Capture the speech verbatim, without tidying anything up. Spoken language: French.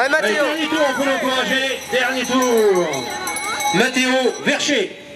Ouais, Mathéo. Allez, dernier tour, on peut l'encourager. Dernier tour. Mathéo Vercher.